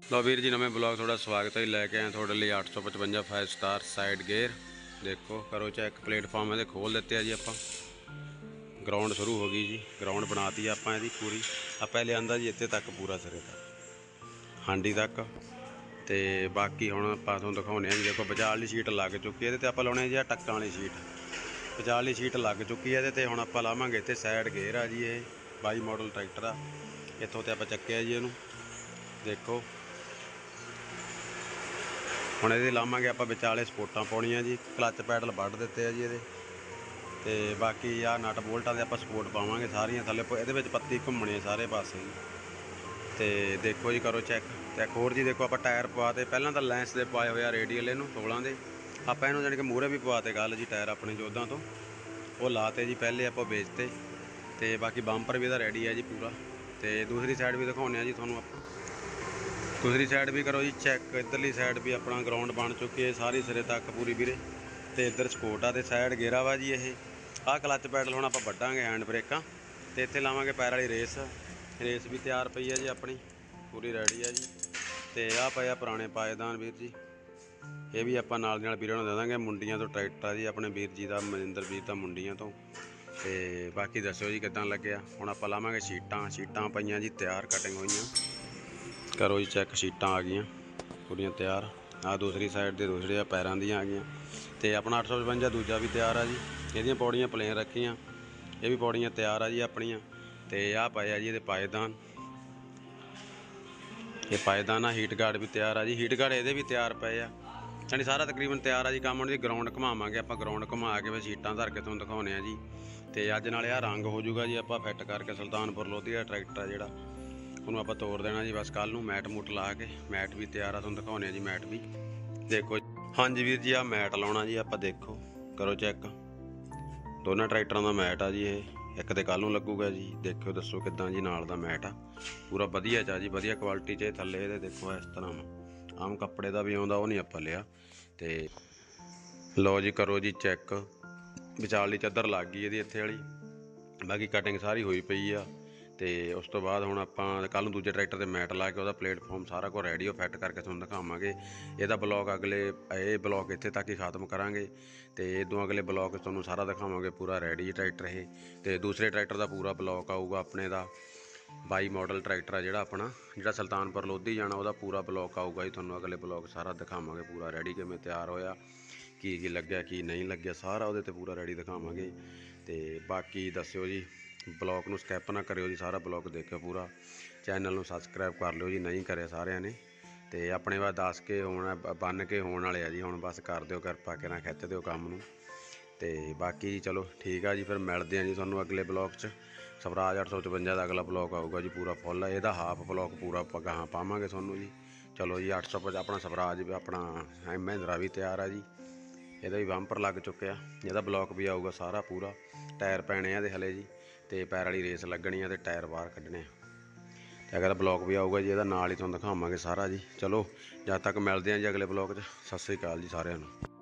लो वीर जी नवे ब्लॉग थोड़ा स्वागत है। लैके आए थोड़े लिए 855 5 स्टार साइड गेयर। देखो करो चेक, प्लेटफॉर्म है खोल देते हैं जी। आप ग्राउंड शुरू हो गई जी, ग्राउंड बनाती आप पूरी। आ पहले आंदा जी इतने तक पूरा सिरे तक हांडी तक। तो बाकी हम आप दिखाने जी। देखो बचाल वाली सीट लग चुकी है, आप लाने जी टक्का वाली सीट। बचाल वाली सीट लग चुकी है, तो हम आप लावे इतने साइड गेयर आ जी। ये 22 मॉडल ट्रैक्टर आ, इतों तो आप चक्या जी इनू। देखो ਹੁਣ ਇਹਦੇ ਲਾਵਾਂਗੇ ਆਪਾਂ ਵਿਚਾਲੇ ਸਪੋਰਟਾਂ ਪਾਉਣੀਆਂ ਜੀ। ਕਲੱਚ ਪੈਡਲ ਵੱਢ ਦਿੱਤੇ ਆ ਜੀ ਇਹਦੇ, ਤੇ ਬਾਕੀ ਆ ਨਟ ਬੋਲਟਾਂ ਦੇ ਆਪਾਂ ਸਪੋਰਟ ਪਾਵਾਂਗੇ ਸਾਰੀਆਂ ਥੱਲੇ। ਇਹਦੇ ਵਿੱਚ ਪੱਤੀ ਘੁੰਮਣੀ ਸਾਰੇ ਪਾਸੇ ਜੀ। ਤੇ ਦੇਖੋ ਜੀ ਕਰੋ ਚੈੱਕ। ਤੇ ਇੱਕ ਹੋਰ ਜੀ ਦੇਖੋ ਆਪਾਂ ਟਾਇਰ ਪਵਾਤੇ, ਪਹਿਲਾਂ ਤਾਂ ਲੈਂਸ ਦੇ ਪਾਏ ਹੋਏ ਆ ਰੇਡੀਅਲ ਇਹਨੂੰ 16 ਦੇ। ਆਪਾਂ ਇਹਨੂੰ ਜਾਣੀ ਕਿ ਮੂਹਰੇ ਵੀ ਪਵਾਤੇ ਗੱਲ ਜੀ, ਟਾਇਰ ਆਪਣੇ ਜੋਧਾਂ ਤੋਂ ਉਹ ਲਾਤੇ ਜੀ ਪਹਿਲੇ ਆਪਾਂ ਵੇਚਤੇ। ਤੇ ਬਾਕੀ ਬੰਪਰ ਵੀ ਇਹਦਾ ਰੈਡੀ ਹੈ ਜੀ ਪੂਰਾ। ਤੇ ਦੂਸਰੀ ਸਾਈਡ ਵੀ ਦਿਖਾਉਂਦੇ ਆ ਜੀ ਤੁਹਾਨੂੰ ਆਪਾਂ। दूसरी साइड भी करो जी चैक। इधरली साइड भी अपना ग्राउंड बन चुकी है सारी सिरे तक पूरी वीरे। तो इधर सपोर्ट आ तो साइड गेरा वा जी। ये आ क्लच पैडल हम आप वड्डांगे हैंड ब्रेक। तो इत्थे लावांगे पैर वाली रेस। रेस भी तैयार पई है जी अपनी पूरी रेडी है जी। तो आ पे पुराने पाएदान वीर जी, ये भी आप नाल दी नाल वीरां नूं दे दांगे। मुंडियां तो ट्रैक्टर जी अपने वीर जी का, मनिंदर वीर का मुंडियां तो। तो बाकी दसो जी किदां लग्गिया। हुण आपां लावांगे शीटां पईयां जी तैयार, कटिंग होईयां। करो जी चैक, शीटां आ गई पूरियां तैयार। आ दूसरी साइड के दूसरे पैरों दी आ गई। तो अपना 855 दूजा भी तैयार आ जी। ये पौड़ियाँ प्लेन रखियाँ, ये भी पौड़ियाँ तैयार आ जी अपनियाँ। तो आ पाए जी ये पाएदान, ये पाएदान आ। हीट गार्ड भी तैयार आ जी, हीट गार्ड ये भी तैयार पे आ। यानी सारा तकरीबन तैयार आ जी। काम जी ग्राउंड घुमावांगे आप, ग्राउंड घुमा के फिर शीटां धर के तुहानूं दिखाउने आ जी। तो अज नाले आ रंग हो जूगा जी, आप फिट करके सुल्तानपुर लोधी का ट्रैक्टर आ जिहड़ा ਉਹਨੂੰ ਆਪਾਂ ਤੋੜ ਦੇਣਾ ਜੀ। बस कल ਨੂੰ मैट मूट ला के, मैट भी तैयार आ ਤੁਹਾਨੂੰ ਦਿਖਾਉਂਦੇ जी। मैट भी देखो हाँ जी वीर जी, आ मैट लाउणा जी आप। देखो करो चैक, दोनों ट्रैक्टरों का मैट आ जी। ये एक तो कल ਨੂੰ लगूगा जी। देखो दसो किदां जी नाल दा मैट आ पूरा वधिया चा जी, वधिया क्वालिटी च। थल्ले ये देखो इस तरह आम कपड़े का भी आउंदा, वो नहीं आपां लिया। तो लो जी करो जी चैक, विचाली चादर लग गई इहदी इत्थे वाली। बाकी कटिंग सारी हुई पई आ। तो उस तो बाद हुण आपां कल दूजे ट्रैक्टर ते मैट ला के उसदा प्लेटफॉर्म सारा कुछ रेडी फिट करके तुहानूं दिखावांगे। इहदा ब्लॉग अगले ये ब्लॉग इत्थे तक ही खत्म करांगे। तो इदों अगले ब्लॉग तुहानूं सारा दिखावांगे पूरा रेडी ट्रैक्टर ये। तो दूसरे ट्रैक्टर का पूरा ब्लॉग आऊगा अपने दा 22 मॉडल ट्रैक्टर आ जिहड़ा अपना, जिहड़ा सुल्तानपुर लोधी जाना, उसदा पूरा ब्लॉग आऊगा जी। तुहानूं अगले ब्लॉग सारा दिखावांगे पूरा रेडी, किवें तैयार होया, की लग्या की नहीं लग्या, सारा उहदे ते पूरा रेडी दिखावांगे। तो बाकी दस्सिओ जी, ब्लॉग नूं स्किप ना करियो जी, सारा ब्लॉग देखियो पूरा। चैनल नूं सबसक्राइब कर लियो जी, नहीं करे सारिਆਂ ने। तो अपने बाद 10 के होना, बन के होने वाले आ जी। हुण बस कर दिओ किरपा, के ना खिच दिओ काम नूं। तो बाकी चलो ठीक आ जी, फिर मिलते हैं जी तुहानूं अगले ब्लॉग च। स्वराज 855 का अगला ब्लॉग आऊगा जी पूरा फुल। ਇਹਦਾ हाफ ब्लॉग पूरा ਆਪਾਂ ਗਾਹਾਂ ਪਾਵਾਂਗੇ ਤੁਹਾਨੂੰ ਜੀ। चलो जी 855 अपना स्वराज भी, अपना महिंद्रा भी तैयार है जी। ਇਹਦਾ भी ਬੰਪਰ लग चुके, ਇਹਦਾ ब्लॉग भी आऊगा सारा पूरा। टायर पैने आ हले जी। तो पैर वाली रेस लगनी है, तो टायर बाहर कड्ढने। तो अगर ब्लॉग भी आऊगा जी, ਇਹਦਾ ਨਾਲ ही तुहानूं दिखावांगे सारा जी। चलो जब तक मिलते हैं जी अगले ब्लॉग च। सत श्री अकाल जी सारिਆਂ ਨੂੰ।